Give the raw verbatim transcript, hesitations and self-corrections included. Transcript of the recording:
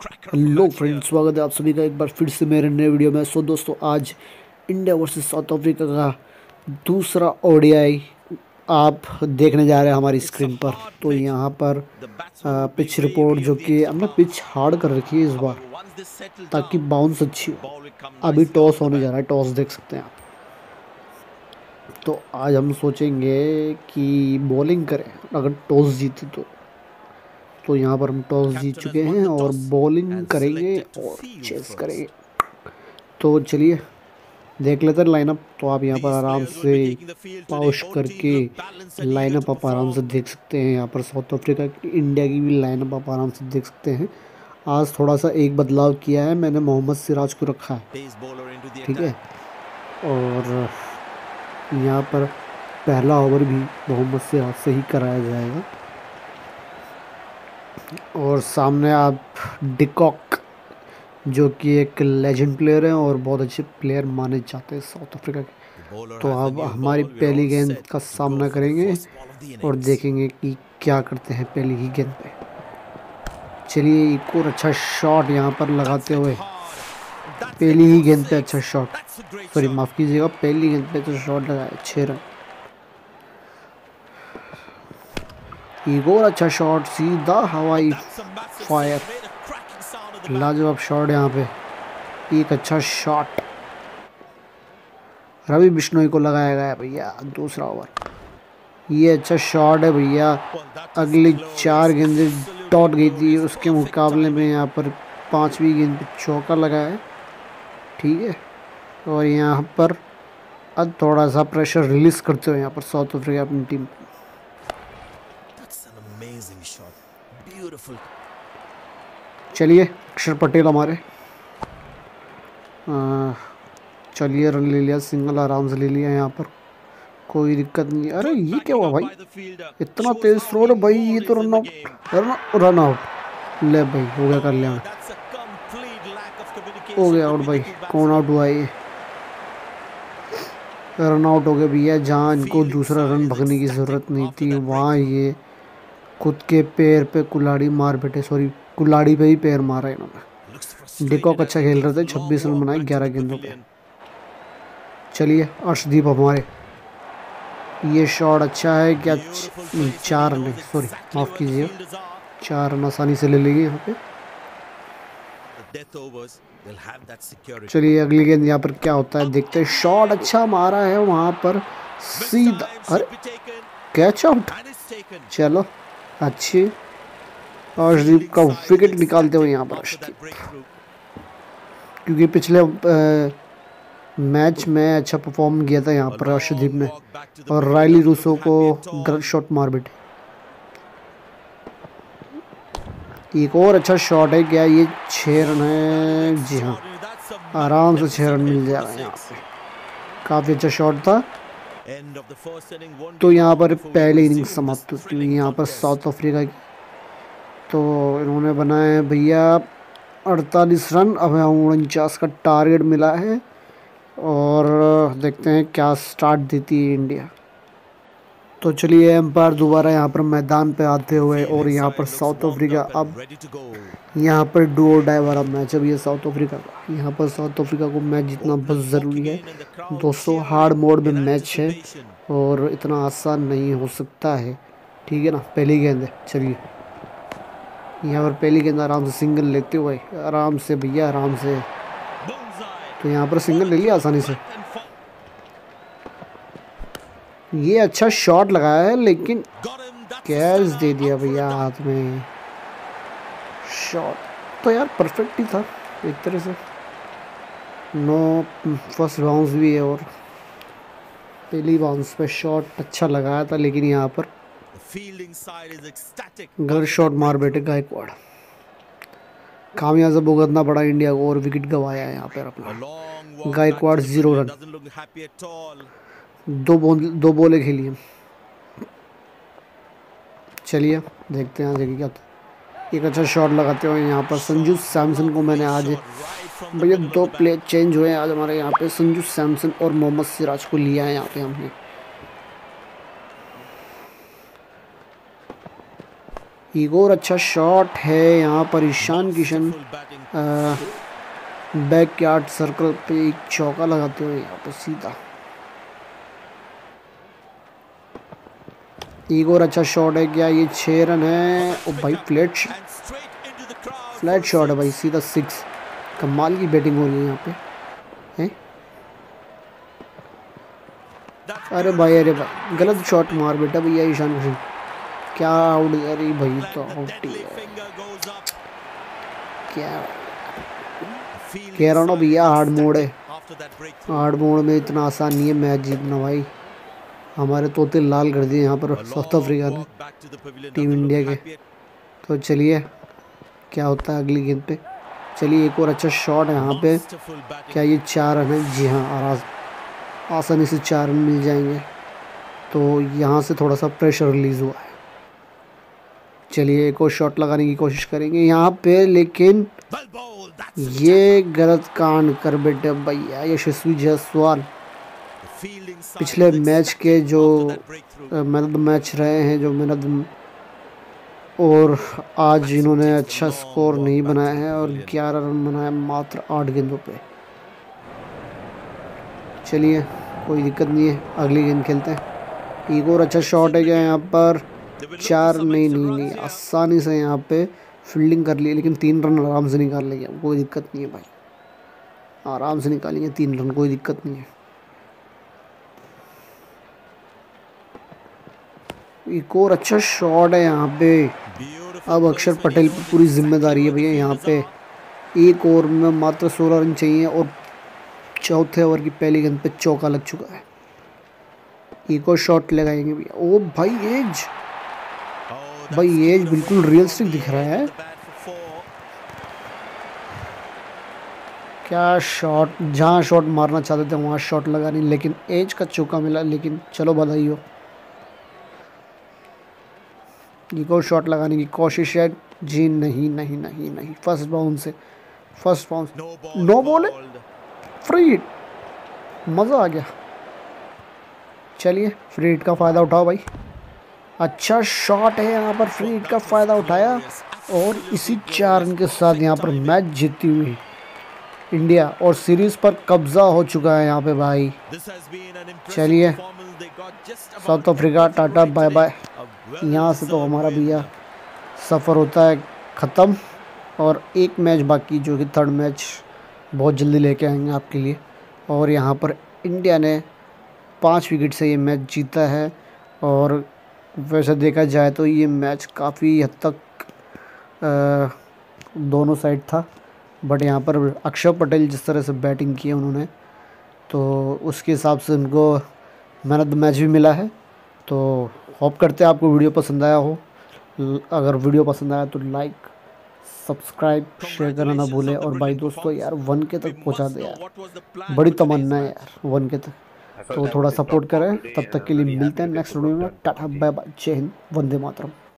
Hello friends, स्वागत है आप सभी का एक बार फिर से मेरे नए वीडियो में। सो दोस्तों, आज इंडिया वर्सेस साउथ अफ्रीका का दूसरा ओडीआई आप देखने जा रहे हैं हमारी स्क्रीन पर। तो यहाँ पर पिच रिपोर्ट, जो कि हमने पिच हार्ड कर रखी है इस बार ताकि बाउंस अच्छी हो। अभी टॉस होने जा रहा है, टॉस देख सकते हैं आप। तो आज हम सोचेंगे कि बॉलिंग करें, अगर टॉस जीते तो। तो यहाँ पर हम टॉस जीत चुके हैं और बॉलिंग करेंगे और चेस करेंगे। तो चलिए देख लेते हैं लाइनअप। तो आप यहाँ पर आराम से पॉज करके लाइनअप आप आराम से देख सकते हैं। यहाँ पर साउथ अफ्रीका की, इंडिया की भी लाइनअप आप आराम से देख सकते हैं। आज थोड़ा सा एक बदलाव किया है, मैंने मोहम्मद सिराज को रखा है, ठीक है। और यहाँ पर पहला ओवर भी मोहम्मद सिराज से ही कराया जाएगा। और सामने आप डिकॉक, जो कि एक लेजेंड प्लेयर हैं और बहुत अच्छे प्लेयर माने जाते हैं साउथ अफ्रीका के। तो अब हमारी पहली गेंद का सामना करेंगे और देखेंगे कि क्या करते हैं पहली ही गेंद पे। चलिए एक और अच्छा शॉट यहाँ पर लगाते हुए, पहली ही गेंद पे अच्छा शॉट, सॉरी माफ़ कीजिएगा, पहली गेंद पे तो शॉट लगाया, छः रन। एक और अच्छा शॉट, सीधा हवाई फायर, लाजवाब शॉट यहाँ पे। एक अच्छा शॉट रवि बिश्नोई को लगाया गया भैया, दूसरा ओवर। ये अच्छा शॉट है भैया। अगली चार गेंदें डॉट गई थी, उसके मुकाबले में यहाँ पर पांचवी गेंद पे चौका लगाया है, ठीक है। और यहाँ पर अब थोड़ा सा प्रेशर रिलीज करते हुए यहाँ पर साउथ अफ्रीका अपनी टीम। चलिए अक्षर पटेल हमारे, चलिए रन ले लिया, सिंगल आराम से ले लिया, यहाँ पर कोई दिक्कत नहीं। अरे ये क्या हुआ भाई, इतना तेज थ्रो है भाई, ये तो run out, run run out. ले भाई, हो गया, कर लिया, हो गया आउट भाई। कौन आउट हुआ ये? रन आउट हो गया भैया। जहाँ इनको दूसरा रन भगने की ज़रूरत नहीं थी, वहाँ ये खुद के पैर पे कुल्हाड़ी मार बैठे, सॉरी कुल्हाड़ी पे ही पैर मारा इन्होंने। डिकॉक अच्छा खेल रहे थे, छब्बीस रन बनाए ग्यारह गेंदों पे। चलिए अर्शदीप हमारे, ये शॉट अच्छा है क्या? चार रन, सॉरी माफ़ कीजिए, चार रन आसानी से ले लेंगे यहाँ पे। चलिए अगली गेंद यहाँ पर क्या होता है देखते हैं। शॉट अच्छा मारा है वहाँ पर, सीधा, अरे कैच आउट। चलो अच्छी, अर्शदीप का विकेट निकालते हुए यहाँ पर अर्शदीप, क्योंकि पिछले आ, मैच में अच्छा परफॉर्म किया था यहाँ पर अर्शदीप ने, और रायली रूसो को गलत शॉट मार बैठे। एक और अच्छा शॉट है क्या? ये छः रन है, जी हाँ, आराम से छः रन मिल जाएगा यहाँ पे। काफ़ी अच्छा शॉट था। तो यहाँ पर पहले इनिंग समाप्त होती हुई यहाँ पर साउथ अफ्रीका की। तो इन्होंने बनाए हैं भैया अड़तालीस रन, अब उनचास का टारगेट मिला है। और देखते हैं क्या स्टार्ट देती है इंडिया। तो चलिए एम्पायर दोबारा यहाँ पर मैदान पे आते हुए, और यहाँ पर साउथ अफ्रीका अब यहाँ पर डू और डाई वाला मैच अब ये साउथ अफ्रीका का। यहाँ पर साउथ अफ्रीका को मैच जीतना बहुत ज़रूरी है दोस्तों। हार्ड मोड में मैच है और इतना आसान नहीं हो सकता है, ठीक है ना। पहली गेंद है, चलिए यहाँ पर पहली गेंद आराम से सिंगल लेते हुए, आराम से भैया आराम से। तो यहाँ पर सिंगल ले लिया आसानी से। ये अच्छा शॉट लगाया है, लेकिन कैच दे दिया भैया हाथ में। शॉट तो यार परफेक्ट ही था एक तरह से। नो फर्स्ट बाउंस भी है, और पहली बाउंस पे शॉट अच्छा लगाया था, लेकिन यहाँ पर गलत शॉट मार बैठे गायकवाड़। खामियाजा भुगतना पड़ा इंडिया को और विकेट गंवाया है यहाँ पर अपना। गायकवाड़ जीरो रन, दो बॉल दो बॉलें खेली हैं। चलिए देखते हैं आगे क्या। एक अच्छा शॉट लगाते हुए यहाँ पर संजू सैमसन को मैंने आज, भैया दो प्लेयर चेंज हुए हैं आज हमारे यहाँ पे। संजू सैमसन और मोहम्मद सिराज को लिया है यहाँ पे हमने। एक और अच्छा शॉट है यहाँ पर Ishan Kishan backward circle पे एक चौका लगाते हुए यहाँ पर सीधा। एक और अच्छा शॉट है, क्या ये छः रन है? ओ भाई फ्लैट फ्लैट शॉट है भाई, सीधा सिक्स। कमाल की बैटिंग हो रही है यहाँ पे हैं? अरे भाई अरे भाई गलत शॉट मार बेटा भैया ईशान किशन। क्या आउट? अरे भाई तो आउट ही है। क्या कह रहा हूँ ना भैया, हार्ड मोड है। हार्ड मोड में इतना आसान नहीं है मैच जीतना भाई। हमारे तोते लाल कर दिए यहाँ पर साउथ अफ्रीका ने टीम इंडिया के। तो चलिए क्या होता है अगली गेंद पे। चलिए एक और अच्छा शॉट है यहाँ पे, क्या ये चार रन है? जी हाँ, आराम आसानी से चार रन मिल जाएंगे। तो यहाँ से थोड़ा सा प्रेशर रिलीज़ हुआ है। चलिए एक और शॉट लगाने की कोशिश करेंगे यहाँ पे, लेकिन ये गलत कांड कर बेटे भैया यशस्वी जायसवाल। पिछले मैच के जो मैन ऑफ द मैच रहे हैं, जो मैन ऑफ द, और आज इन्होंने अच्छा स्कोर नहीं बनाया है और ग्यारह रन बनाया मात्र आठ गेंदों पे। चलिए कोई दिक्कत नहीं है, अगली गेंद खेलते हैं। एक और अच्छा शॉट है क्या यहाँ पर? चार नहीं नहीं नहीं आसानी से यहाँ पे फील्डिंग कर ली, लेकिन तीन रन आराम से निकाल लेंगे, कोई दिक्कत नहीं है भाई, आराम से निकालेंगे तीन रन, कोई दिक्कत नहीं है। एक और अच्छा शॉट है यहाँ पे। अब अक्षर पटेल की पूरी जिम्मेदारी है भैया यहाँ पे। एक ओवर में मात्र सोलह रन चाहिए और चौथे ओवर की पहली गेंद पे चौका लग चुका है। एक और शॉट लगाएंगे भैया। ओ भाई एज, भाई एज बिल्कुल रियलिस्टिक दिख रहा है। क्या शॉट, जहाँ शॉट मारना चाहते थे वहाँ शॉट लगा नहीं, लेकिन एज का चौका मिला। लेकिन चलो बधाई हो। एक और शॉट लगाने की कोशिश है। जी नहीं नहीं नहीं नहीं, फर्स्ट बाउंस से फर्स्ट बाउंस नो बॉल है, फ्री हिट, मज़ा आ गया। चलिए फ्री हिट का फ़ायदा उठाओ भाई। अच्छा शॉट है यहाँ पर, फ्री हिट का फ़ायदा उठाया और इसी चार रन के साथ यहाँ पर मैच जीती हुई इंडिया और सीरीज़ पर कब्जा हो चुका है यहाँ पे भाई। चलिए South Africa tata bye bye. यहाँ से तो हमारा भैया सफ़र होता है ख़त्म और एक मैच बाकी, जो कि थर्ड मैच बहुत जल्दी लेके आएंगे आपके लिए। और यहाँ पर इंडिया ने पाँच विकेट से ये मैच जीता है और वैसे देखा जाए तो ये मैच काफ़ी हद तक आ, दोनों साइड था, बट यहाँ पर अक्षर पटेल जिस तरह से बैटिंग की है उन्होंने, तो उसके हिसाब से उनको मैन ऑफ द मैच भी मिला है। तो होप करते हैं आपको वीडियो पसंद आया हो। अगर वीडियो पसंद आया तो लाइक सब्सक्राइब शेयर करना ना भूलें। और भाई दोस्तों यार वन के तक पहुंचा दे यार, बड़ी तमन्ना है यार वन के तक, तो थोड़ा सपोर्ट करें। तब तक के लिए मिलते हैं नेक्स्ट वीडियो में। टाटा बाय बाय, जय हिंद, वंदे मातरम।